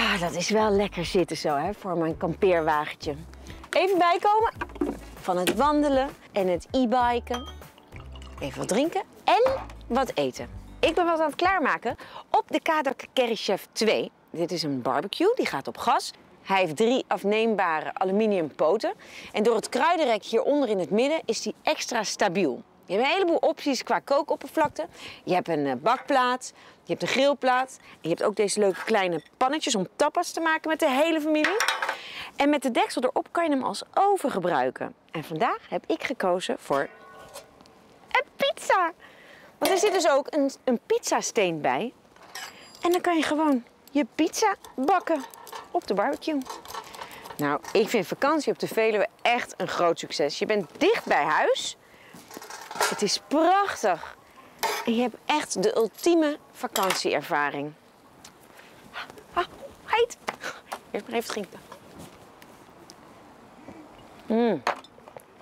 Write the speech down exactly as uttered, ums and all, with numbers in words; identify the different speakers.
Speaker 1: Ah, dat is wel lekker zitten zo, hè, voor mijn kampeerwagentje. Even bijkomen van het wandelen en het e-biken. Even wat drinken en wat eten. Ik ben wat aan het klaarmaken op de Kadok Curry Chef twee. Dit is een barbecue, die gaat op gas. Hij heeft drie afneembare aluminium poten. En door het kruidenrek hieronder in het midden is die extra stabiel. Je hebt een heleboel opties qua kookoppervlakte. Je hebt een bakplaat, je hebt een grillplaat. En je hebt ook deze leuke kleine pannetjes om tapas te maken met de hele familie. En met de deksel erop kan je hem als oven gebruiken. En vandaag heb ik gekozen voor een pizza. Want er zit dus ook een, een pizzasteen bij. En dan kan je gewoon je pizza bakken op de barbecue. Nou, ik vind vakantie op de Veluwe echt een groot succes. Je bent dicht bij huis. Het is prachtig. En je hebt echt de ultieme vakantieervaring. Ah, heet. Eerst maar even drinken. Mm.